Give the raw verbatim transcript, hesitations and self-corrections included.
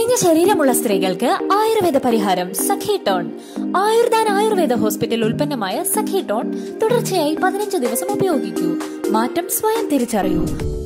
മെലിഞ്ഞ ശരീരമുള്ള സ്ത്രീകൾക്ക് ആയുർവേദ പരിഹാരം സഖീടോൺ. ആയുർദാൻ ആയുർവേദ ഹോസ്പിറ്റൽ ഉൽപ്പന്നമായ സഖീടോൺ തുടർച്ചയായി പതിനഞ്ച് ദിവസം ഉപയോഗിക്കൂ. മാറ്റം സ്വയം തിരിച്ചറിയൂ.